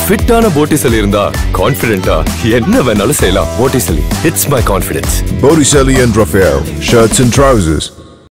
ஃபிட்டான Botticelli இருந்தா கான்ஃபிடென்ட்டா என்ன வேணாலும் செய்யலாம். போட்டிசலி, it's my confidence. Botticelli and Raphael, shirts and trousers.